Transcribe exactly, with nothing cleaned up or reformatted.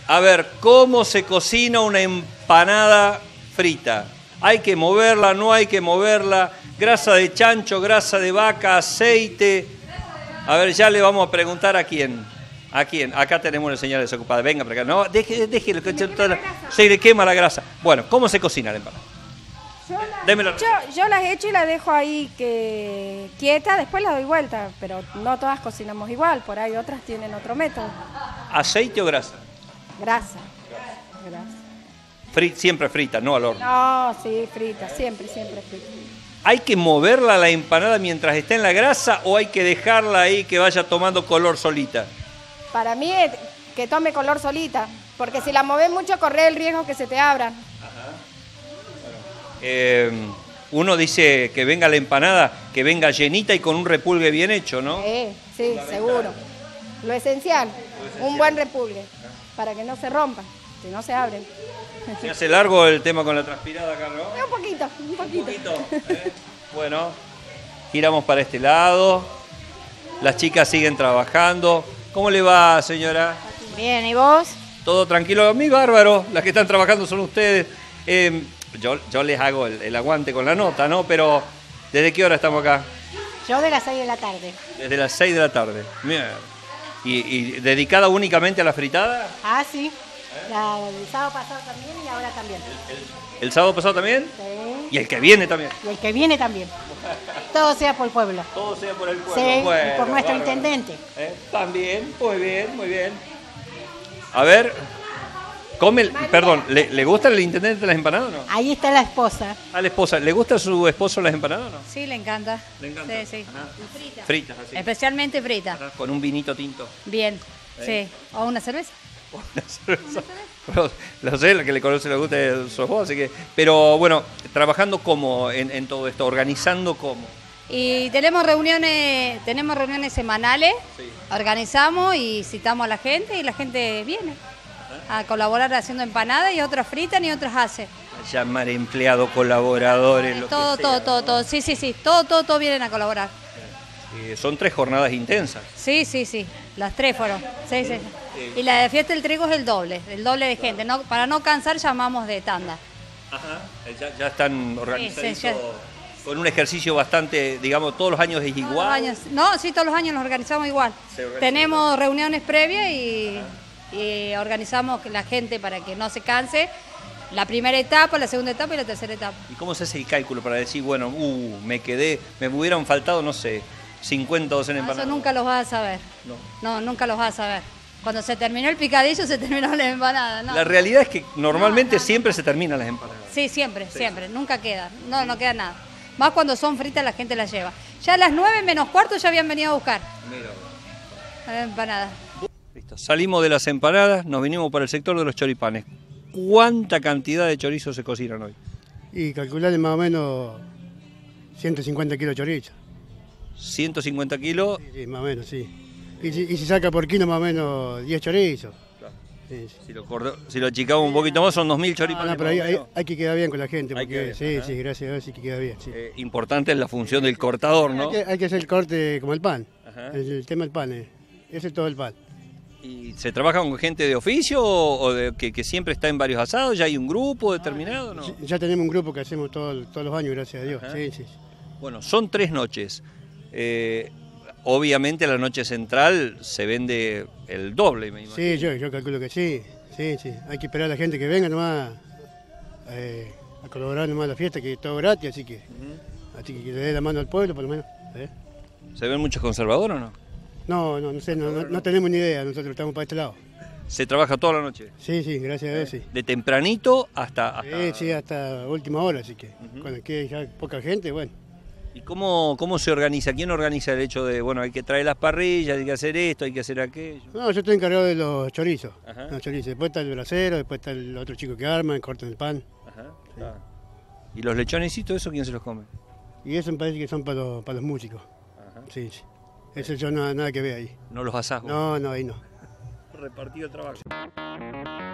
A ver, ¿cómo se cocina una empanada frita? ¿Hay que moverla, no hay que moverla? Grasa de chancho, grasa de vaca, aceite. A ver, ya le vamos a preguntar a quién. ¿A quién? Acá tenemos una señora desocupada. Venga para acá. No, deje, déjelo. Que se le quema la grasa. Bueno, ¿cómo se cocina la empanada? Yo las, yo, yo las echo y las dejo ahí que quieta, después las doy vuelta, pero no todas cocinamos igual, por ahí otras tienen otro método. ¿Aceite o grasa? Grasa. Grasa. Frit, siempre frita, no al horno. No, sí, frita, siempre, siempre frita. ¿Hay que moverla la empanada mientras está en la grasa o hay que dejarla ahí que vaya tomando color solita? Para mí es que tome color solita, porque si la moves mucho corre el riesgo que se te abran. Eh, uno dice que venga la empanada, que venga llenita y con un repulgue bien hecho, ¿no? Sí, sí, seguro. Lo esencial, Lo esencial, un buen repulgue, para que no se rompan, que no se abren. ¿Se hace largo el tema con la transpirada, Carlos? Un poquito, un poquito. Un poquito, ¿eh? Bueno, giramos para este lado, las chicas siguen trabajando. ¿Cómo le va, señora? Bien, ¿y vos? Todo tranquilo, mi bárbaro, las que están trabajando son ustedes. Eh, Yo, yo les hago el, el aguante con la nota, ¿no? Pero, ¿desde qué hora estamos acá? Yo de las seis de la tarde. Desde las seis de la tarde. Mierda. ¿Y, y dedicada únicamente a la fritada? Ah, sí. ¿Eh? La, el sábado pasado también y ahora también. ¿El, el, el sábado pasado también? Sí. ¿Y el que viene también? Y el que viene también. Todo sea por el pueblo. Todo sea por el pueblo. Sí, bueno, y por nuestro bárbaro. intendente. ¿Eh? También, muy bien, muy bien. A ver... Come, perdón, ¿le, ¿le gusta el intendente las empanadas o no? Ahí está la esposa. A la esposa, ¿le gusta a su esposo las empanadas o no? Sí, le encanta. ¿Le encanta? Sí, sí. Fritas. Fritas, así. Especialmente fritas. Ajá, con un vinito tinto. Bien, ¿Eh? sí. ¿O una cerveza? Una cerveza. Lo, lo sé, la que le conoce le gusta sos vos, así que... Pero bueno, trabajando como en, en todo esto, organizando cómo. Y tenemos reuniones, tenemos reuniones semanales, sí. Organizamos y citamos a la gente y la gente viene a colaborar haciendo empanadas y otras fritan y otras hacen. A llamar empleados, colaboradores, eh, lo todo, que todo, sea, todo, ¿no? todo, sí, sí, sí, todo, todo, todo vienen a colaborar. Eh, son tres jornadas intensas. Sí, sí, sí, las tres fueron. Sí, sí. Sí. Y la de fiesta del trigo es el doble, el doble de gente. No, para no cansar llamamos de tanda. Ajá, ya, ya están organizados. Sí, sí, ya. Con un ejercicio bastante, digamos, todos los años es igual. Todos los años, no, sí, todos los años nos organizamos igual. Tenemos igual. Reuniones previas y, y organizamos la gente para que no se canse. La primera etapa, la segunda etapa y la tercera etapa. ¿Y cómo se hace el cálculo para decir, bueno, uh, me quedé, me hubieran faltado, no sé, cincuenta docenas no, empanadas? Eso nunca los vas a saber. No. No, nunca los vas a saber. Cuando se terminó el picadillo, se terminó la empanada. No. La realidad es que normalmente no, no, siempre no. se terminan las empanadas. Sí, siempre, sí. siempre. Nunca queda. No, no queda nada. Más cuando son fritas la gente las lleva. Ya a las nueve menos cuarto ya habían venido a buscar. Mira. Empanadas. Listo. Salimos de las empanadas, nos vinimos para el sector de los choripanes. ¿Cuánta cantidad de chorizos se cocinan hoy? Y calcularle más o menos ciento cincuenta kilos de chorizo. ¿ciento cincuenta kilos? Sí, sí, más o menos, sí. Y si, y si saca por kilo más o menos diez chorizos. Claro. Sí, sí. Si, lo cordo, si lo achicamos un poquito más son dos mil choripanes. No, no, pero hay, hay, hay que quedar bien con la gente. Porque, sí, Ajá. sí, gracias a Dios sí que queda bien. Sí. Eh, importante es la función del cortador, ¿no? Hay que, hay que hacer el corte como el pan. El, el tema del pan, eh. ese es todo el pan. ¿Y se trabaja con gente de oficio o, o de, que, que siempre está en varios asados? ¿Ya hay un grupo determinado? ¿No? Ya tenemos un grupo que hacemos todo, todos los años, gracias a Dios. Sí, sí. Bueno, son tres noches. Eh, obviamente la noche central se vende el doble, me imagino. Sí, yo, yo calculo que sí. Sí, sí. Hay que esperar a la gente que venga nomás eh, a colaborar nomás a la fiesta, que es todo gratis, así que, uh-huh. así que, que le dé la mano al pueblo, por lo menos. ¿eh? ¿Se ven muchos conservadores o no? No, no, no sé, no, no, no tenemos ni idea, nosotros estamos para este lado. ¿Se trabaja toda la noche? Sí, sí, gracias a Dios, sí. ¿De tempranito hasta...? hasta... Sí, sí, hasta última hora, así que uh-huh. cuando quede ya poca gente, bueno. ¿Y cómo, cómo se organiza? ¿Quién organiza el hecho de, bueno, hay que traer las parrillas, hay que hacer esto, hay que hacer aquello? No, yo estoy encargado de los chorizos, los chorizos. Después está el bracero, después está el otro chico que arma, cortan el pan. Ajá, sí. Claro. ¿Y los lechonecitos, eso quién se los come? Y eso me parece que son para los, para los músicos. Ajá. Sí, sí. Eso yo nada, nada que ver ahí. ¿No los asás vos? No, no, ahí no. Repartido el trabajo.